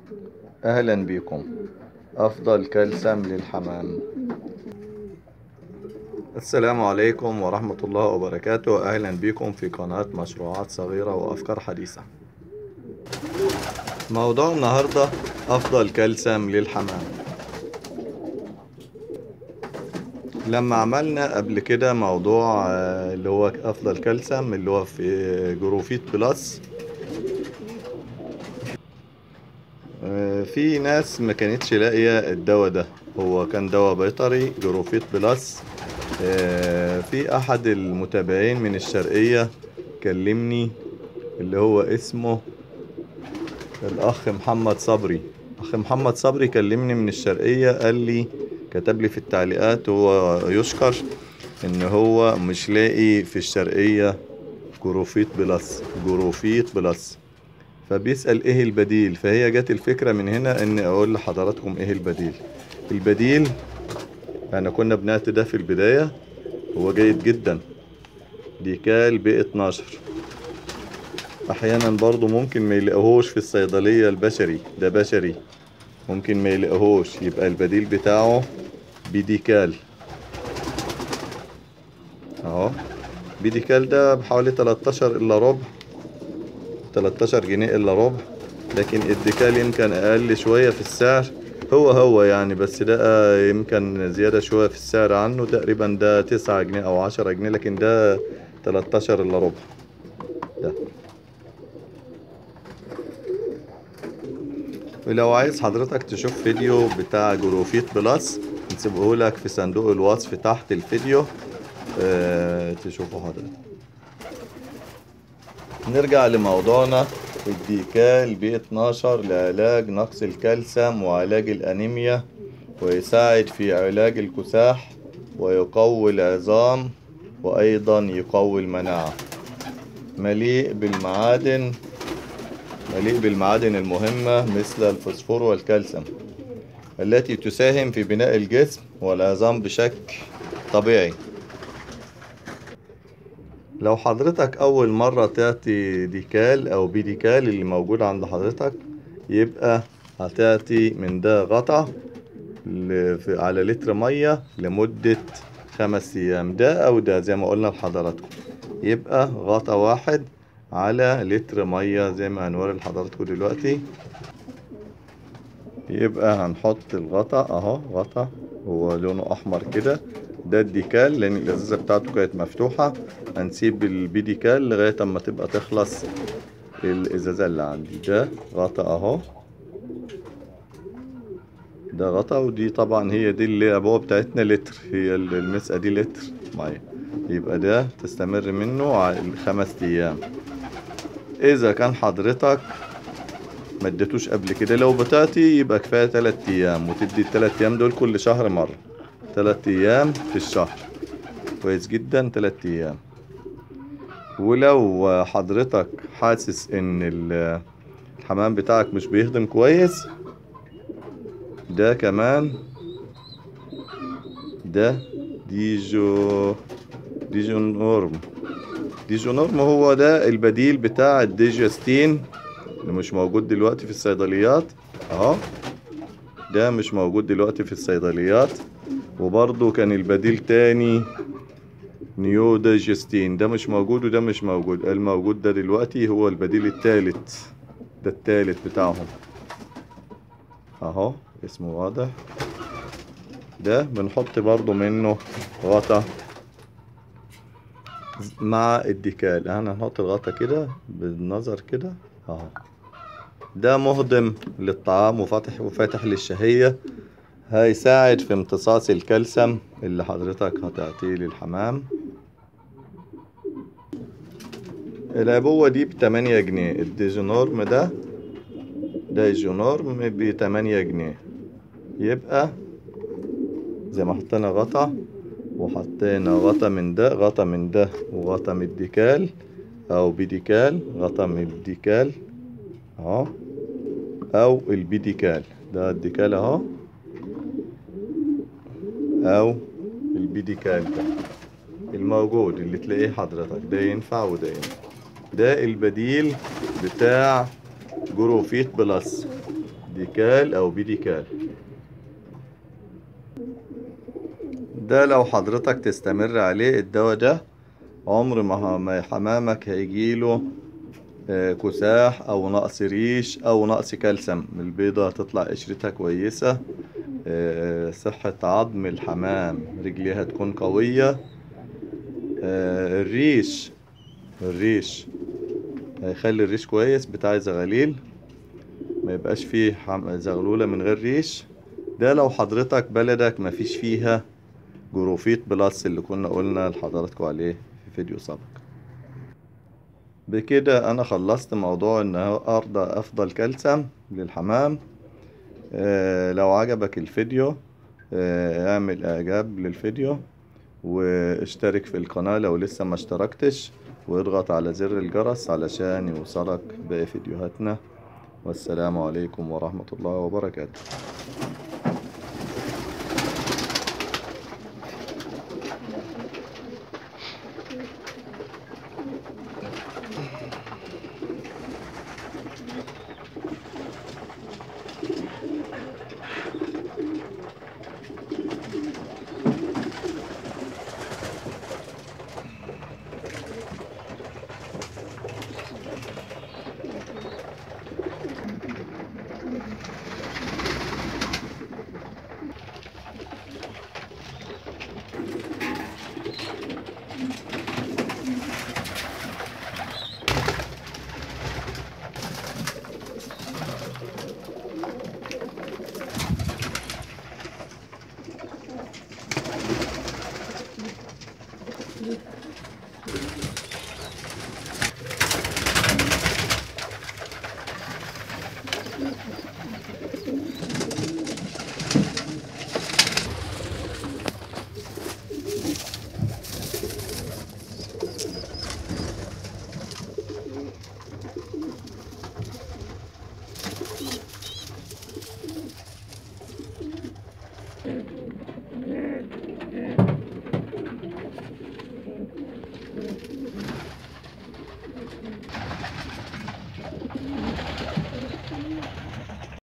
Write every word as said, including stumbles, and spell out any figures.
أهلا بكم. أفضل كلسم للحمام. السلام عليكم ورحمة الله وبركاته. أهلا بكم في قناة مشروعات صغيرة وأفكار حديثة. موضوع النهاردة أفضل كلسم للحمام. لما عملنا قبل كده موضوع آه، اللي هو أفضل كلسم اللي هو في جروفيت بلس، آه، في ناس ما كانتش لاقية الدواء ده. هو كان دواء بيطري جروفيت بلس. آه، في أحد المتابعين من الشرقية كلمني، اللي هو اسمه الأخ محمد صبري. أخ محمد صبري كلمني من الشرقية، قال لي، كتب لي في التعليقات، هو يشكر إن هو مش لاقي في الشرقية جروفيت بلس جروفيت بلس فبيسأل ايه البديل. فهي جت الفكرة من هنا ان اقول لحضراتكم ايه البديل. البديل احنا كنا بنعت ده في البداية، هو جيد جدا، ديكال بي اتناشر. احيانا برضو ممكن ما يلاقوهوش في الصيدلية البشري، ده بشري، ممكن ما يلاقوهوش، يبقى البديل بتاعه بيديكال اهو. بيديكال ده بحوالي تلتاشر الا ربع، تلتاشر جنيه الا ربع. لكن الديكال يمكن اقل شوية في السعر، هو هو يعني، بس ده يمكن زيادة شوية في السعر عنه، تقريبا ده تسعة جنيه او عشرة جنيه، لكن ده تلتاشر الا ربع ده. ولو عايز حضرتك تشوف فيديو بتاع جروفيت بلس نسيبه لك في صندوق الوصف تحت الفيديو، اه تشوفه حضرتك. نرجع لموضوعنا. الديكال بي اتناشر لعلاج نقص الكالسيوم وعلاج الأنيميا، ويساعد في علاج الكساح، ويقوي العظام، وأيضا يقوي المناعة. مليء بالمعادن مليء بالمعادن المهمة مثل الفوسفور والكالسيوم، التي تساهم في بناء الجسم والعظام بشكل طبيعي. لو حضرتك أول مرة تعطي ديكال أو بيديكال اللي موجود عند حضرتك، يبقى هتعطي من ده غطا ل- في- على لتر مية لمدة خمس أيام، ده أو ده زي ما قلنا لحضراتكم. يبقى غطا واحد على لتر مية زي ما هنوري لحضراتكم دلوقتي. يبقى هنحط الغطا اهو، غطا هو لونه احمر كده، ده الديكال لان الازازه بتاعته كانت مفتوحه. هنسيب البيديكال لغايه اما تبقى تخلص الازازه اللي عندي. ده غطا اهو، ده غطا، ودي طبعا هي دي اللي العبوه بتاعتنا لتر، هي المسقه دي لتر ميه. يبقى ده تستمر منه على خمس ايام. اذا كان حضرتك ما اديتوش قبل كده، لو بتعطي يبقى كفايه تلات ايام، وتدي التلات ايام دول كل شهر مره، تلات ايام في الشهر، كويس جدا، تلات ايام. ولو حضرتك حاسس ان ال- الحمام بتاعك مش بيخدم كويس، ده كمان، ده ديجو ديجو نورم ديجو نورم هو ده البديل بتاع الديجستين اللي مش موجود دلوقتي في الصيدليات اهو. ده مش موجود دلوقتي في الصيدليات. وبرضه كان البديل تاني نيو دايجستين، ده مش موجود وده مش موجود. الموجود ده دلوقتي هو البديل التالت، ده التالت بتاعهم اهو، اسمه واضح. ده بنحط برضو منه غطا مع الديكال. انا هنحط الغطا كده بالنظر كده اهو. ده مهضم للطعام وفاتح وفاتح للشهية، هيساعد في امتصاص الكالسيوم اللي حضرتك هتعطيه للحمام. العبوة دي بتمانية جنيه. الديجونورم ده ده الجونورم بتمانية جنيه. يبقى زي ما حطينا غطا، وحطينا غطا من ده، غطا من ده، وغطا من الديكال او بيديكال، غطا من الديكال اهو، او البيديكال، ده الديكال اهو، او البيديكال ده الموجود اللي تلاقيه حضرتك، ده ينفع وده ينفع. ده البديل بتاع جروفيت بلس، ديكال او بيديكال. ده لو حضرتك تستمر عليه الدواء ده، عمر ما ما حمامك هيجيله آه، كساح او نقص ريش او نقص كالسيوم. البيضة هتطلع قشرتها كويسة، آه، صحة عظم الحمام، رجليها تكون قوية. آه، الريش الريش هيخلي الريش كويس بتاع زغاليل، ما يبقاش فيه حم- زغلولة من غير ريش. ده لو حضرتك بلدك ما فيش فيها جروفيت بلس اللي كنا قلنا لحضراتكم عليه في فيديو سابق. بكده انا خلصت موضوع ان ارضى افضل كالسيوم للحمام. آه لو عجبك الفيديو آه اعمل اعجاب للفيديو، واشترك في القناة لو لسه ما اشتركتش، واضغط على زر الجرس علشان يوصلك باقي فيديوهاتنا. والسلام عليكم ورحمة الله وبركاته.